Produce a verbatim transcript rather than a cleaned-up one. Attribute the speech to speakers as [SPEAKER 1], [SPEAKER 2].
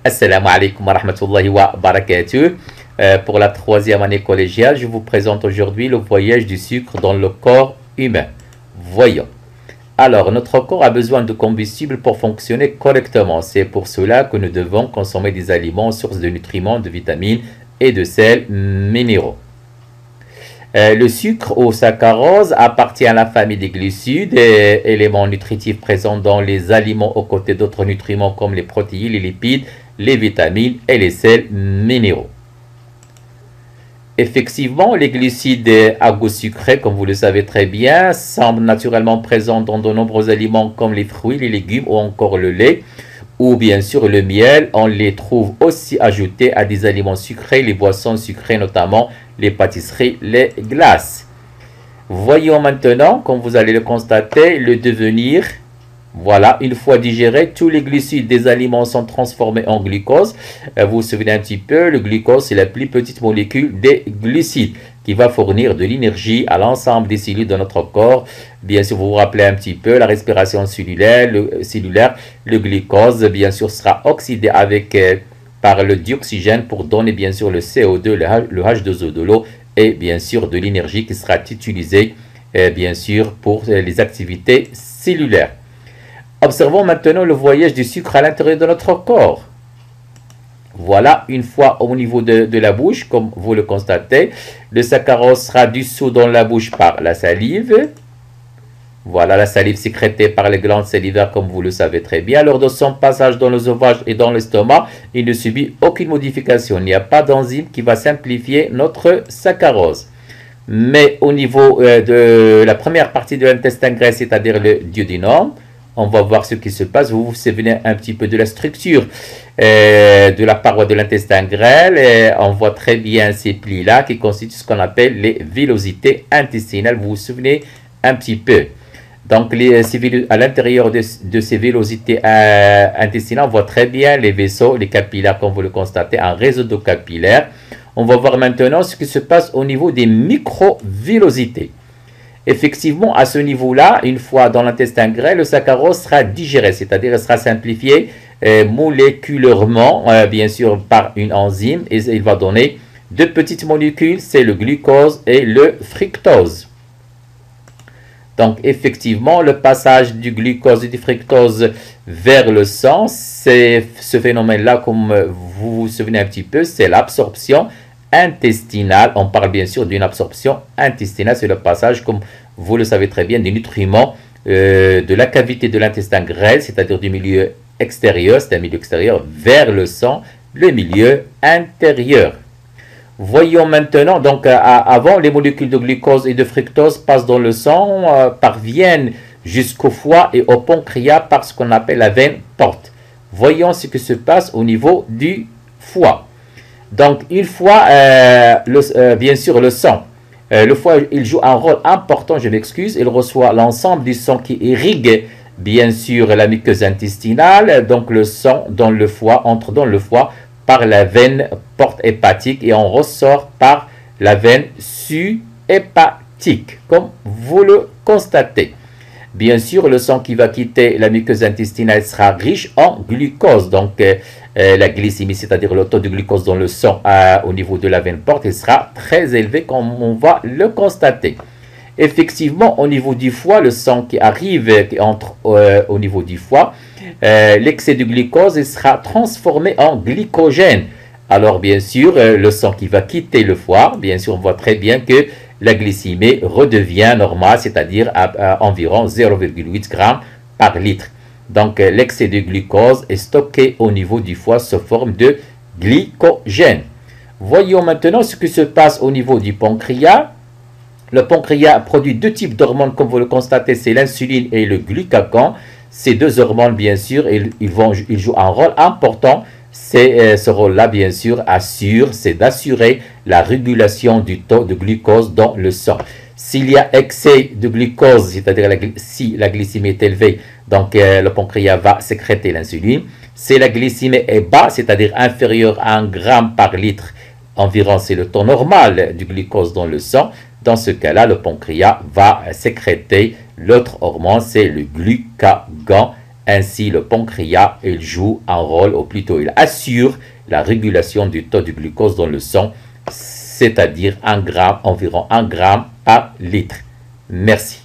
[SPEAKER 1] Assalamu alaikum wa rahmatullahi wa barakatuh. Euh, pour la troisième année collégiale, je vous présente aujourd'hui le voyage du sucre dans le corps humain. Voyons. Alors, notre corps a besoin de combustible pour fonctionner correctement. C'est pour cela que nous devons consommer des aliments sources de nutriments, de vitamines et de sels minéraux. Euh, le sucre ou saccharose appartient à la famille des glucides, et éléments nutritifs présents dans les aliments aux côtés d'autres nutriments comme les protéines, les lipides, les vitamines et les sels minéraux. Effectivement, les glucides à goût sucré, comme vous le savez très bien, semblent naturellement présents dans de nombreux aliments comme les fruits, les légumes ou encore le lait, ou bien sûr le miel. On les trouve aussi ajoutés à des aliments sucrés, les boissons sucrées notamment les pâtisseries, les glaces. Voyons maintenant, comme vous allez le constater, le devenir. Voilà, une fois digérés, tous les glucides des aliments sont transformés en glucose. Vous vous souvenez un petit peu, le glucose, c'est la plus petite molécule des glucides qui va fournir de l'énergie à l'ensemble des cellules de notre corps. Bien sûr, vous vous rappelez un petit peu la respiration cellulaire. Le, cellulaire, le glucose, bien sûr, sera oxydé avec, euh, par le dioxygène pour donner, bien sûr, le C O deux, le, le H deux O de l'eau et, bien sûr, de l'énergie qui sera utilisée, euh, bien sûr, pour euh, les activités cellulaires. Observons maintenant le voyage du sucre à l'intérieur de notre corps. Voilà, une fois au niveau de, de la bouche, comme vous le constatez, le saccharose sera dissous dans la bouche par la salive. Voilà, la salive sécrétée par les glandes salivaires, comme vous le savez très bien. Lors de son passage dans l'œsophage et dans l'estomac, il ne subit aucune modification. Il n'y a pas d'enzyme qui va simplifier notre saccharose. Mais au niveau euh, de la première partie de l'intestin grêle, c'est-à-dire le duodénum, on va voir ce qui se passe. Vous vous souvenez un petit peu de la structure euh, de la paroi de l'intestin grêle. Et on voit très bien ces plis-là qui constituent ce qu'on appelle les villosités intestinales. Vous vous souvenez un petit peu. Donc, les, à l'intérieur de, de ces villosités euh, intestinales, on voit très bien les vaisseaux, les capillaires, comme vous le constatez, un réseau de capillaires. On va voir maintenant ce qui se passe au niveau des microvillosités. Effectivement, à ce niveau-là, une fois dans l'intestin grêle, le saccharose sera digéré, c'est-à-dire il sera simplifié euh, moléculairement, euh, bien sûr, par une enzyme, et il va donner deux petites molécules, c'est le glucose et le fructose. Donc, effectivement, le passage du glucose et du fructose vers le sang, c'est ce phénomène-là, comme vous vous souvenez un petit peu, c'est l'absorption intestinale. On parle bien sûr d'une absorption intestinale, c'est le passage, comme vous le savez très bien, des nutriments euh, de la cavité de l'intestin grêle, c'est-à-dire du milieu extérieur, c'est un milieu extérieur, vers le sang, le milieu intérieur. Voyons maintenant, donc euh, avant, les molécules de glucose et de fructose passent dans le sang, euh, parviennent jusqu'au foie et au pancréas par ce qu'on appelle la veine porte. Voyons ce qui se passe au niveau du foie. Donc, une fois, euh, le, euh, bien sûr, le sang, euh, le foie, il joue un rôle important, je m'excuse, il reçoit l'ensemble du sang qui irrigue, bien sûr, la muqueuse intestinale. Donc, le sang dans le foie entre dans le foie par la veine porte hépatique et on ressort par la veine su-hépatique, comme vous le constatez. Bien sûr, le sang qui va quitter la muqueuse intestinale sera riche en glucose. Donc, euh, euh, la glycémie, c'est-à-dire le taux de glucose dans le sang euh, au niveau de la veine porte, il sera très élevé comme on va le constater. Effectivement, au niveau du foie, le sang qui arrive, qui entre euh, au niveau du foie, euh, l'excès de glucose il sera transformé en glycogène. Alors, bien sûr, euh, le sang qui va quitter le foie, bien sûr, on voit très bien que la glycémie redevient normale, c'est-à-dire à, à environ zéro virgule huit grammes par litre. Donc, euh, l'excès de glucose est stocké au niveau du foie sous forme de glycogène. Voyons maintenant ce qui se passe au niveau du pancréas. Le pancréas produit deux types d'hormones, comme vous le constatez, c'est l'insuline et le glucagon. Ces deux hormones, bien sûr, ils, ils, vont, ils jouent un rôle important. Euh, ce rôle-là, bien sûr, assure, c'est d'assurer la régulation du taux de glucose dans le sang. S'il y a excès de glucose, c'est-à-dire la, si la glycémie est élevée, donc euh, le pancréas va sécréter l'insuline. Si la glycémie est basse, c'est-à-dire inférieure à un gramme par litre, environ c'est le taux normal du glucose dans le sang, dans ce cas-là, le pancréas va sécréter l'autre hormone, c'est le glucagon Ainsi, le pancréas, il joue un rôle, ou plutôt il assure la régulation du taux de glucose dans le sang, c'est-à-dire un gramme, environ un gramme par litre. Merci.